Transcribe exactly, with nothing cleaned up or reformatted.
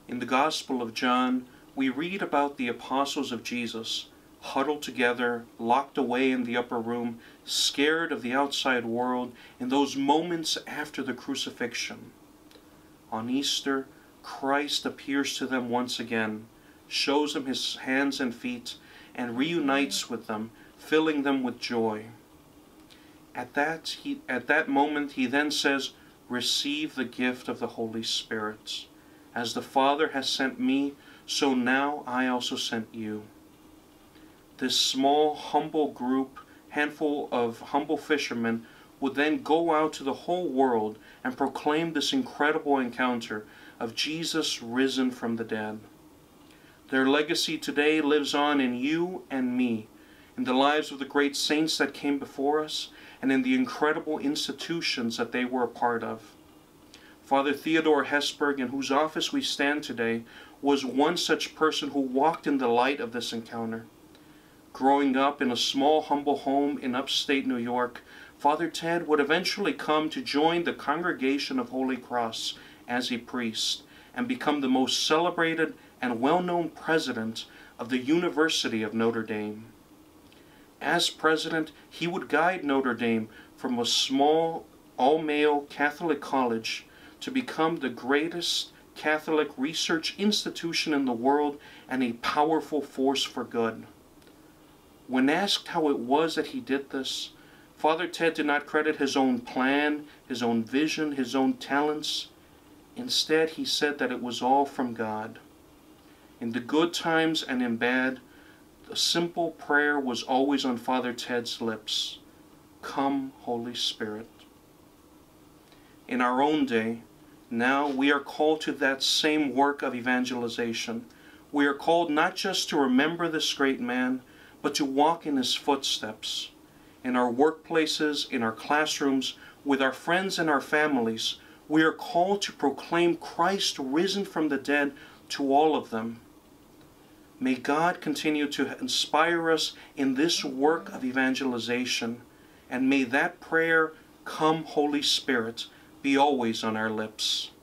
In the Gospel of John, we read about the apostles of Jesus, huddled together, locked away in the upper room, scared of the outside world in those moments after the crucifixion. On Easter, Christ appears to them once again, shows them his hands and feet, and reunites with them, filling them with joy. At that, he, at that moment, he then says, "Receive the gift of the Holy Spirit. As the Father has sent me, so now I also sent you." This small, humble group, handful of humble fishermen, would then go out to the whole world and proclaim this incredible encounter of Jesus risen from the dead. Their legacy today lives on in you and me, in the lives of the great saints that came before us, and in the incredible institutions that they were a part of. Father Theodore Hesburgh, in whose office we stand today, was one such person who walked in the light of this encounter. Growing up in a small, humble home in upstate New York, Father Ted would eventually come to join the Congregation of Holy Cross as a priest and become the most celebrated and well-known president of the University of Notre Dame. As president, he would guide Notre Dame from a small, all-male Catholic college to become the greatest Catholic research institution in the world and a powerful force for good. When asked how it was that he did this, Father Ted did not credit his own plan, his own vision, his own talents. Instead, he said that it was all from God. In the good times and in bad, the simple prayer was always on Father Ted's lips: "Come, Holy Spirit." In our own day, now we are called to that same work of evangelization. We are called not just to remember this great man, but to walk in his footsteps. In our workplaces, in our classrooms, with our friends and our families, we are called to proclaim Christ risen from the dead to all of them. May God continue to inspire us in this work of evangelization, and may that prayer, "Come, Holy Spirit," be always on our lips.